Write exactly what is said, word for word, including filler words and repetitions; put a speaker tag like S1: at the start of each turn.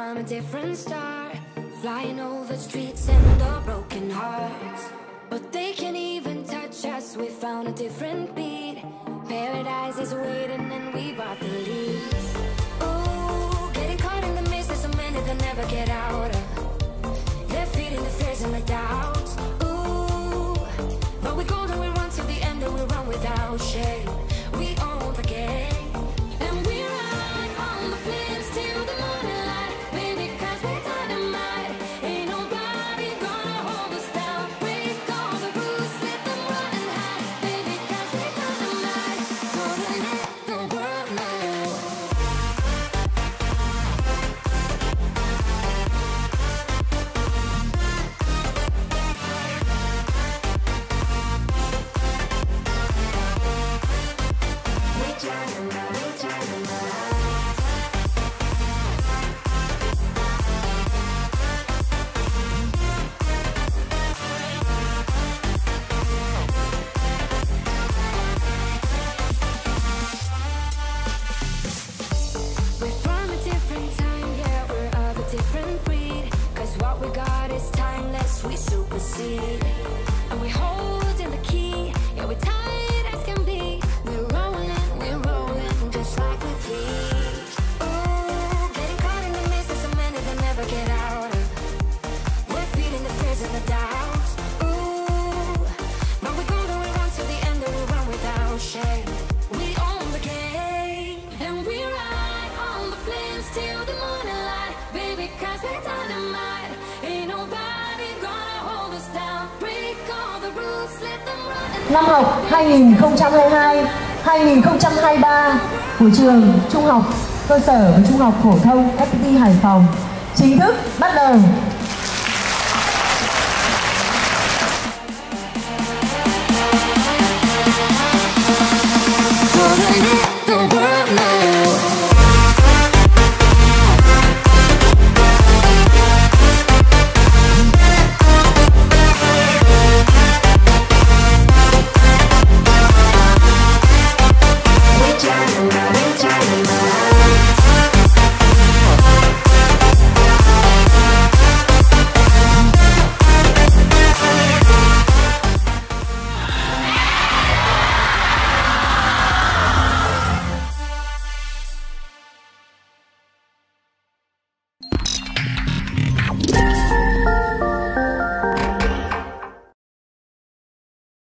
S1: from a different star, flying over streets and the broken hearts. But they can't even touch us, we found a different beat. Paradise is waiting and we bought the leaves. Ooh, getting caught in the mist, there's so many that never get out of. They're feeding the fears and the doubts. Ooh, but we go and we run to the end and we run without shame. We own the game, and we ride on the flames till the morning light. Baby, cause we're dynamite. Ain't nobody gonna hold us down. Break all the rules, let them run and hide. Baby, cause we're dynamite. Gonna let the world know. And we holding the key, yeah, we're tight as can be. We're rolling, we're rolling, just like we please. Ooh, getting caught in the mist, there's so many that never get out of. We're feeding the fears and the doubts. Ooh, but we go and we run to the end and we run without shame. We own the game, and we ride on the flames till the morning light. Baby, cause we're dynamite. Ain't nobody gonna hold us down. Break all the rules, let them run.
S2: Năm học hai nghìn không trăm hai mươi hai hai nghìn không trăm hai mươi ba của trường Trung học cơ sở và Trung học phổ thông ép pê tê Hải Phòng chính thức bắt đầu.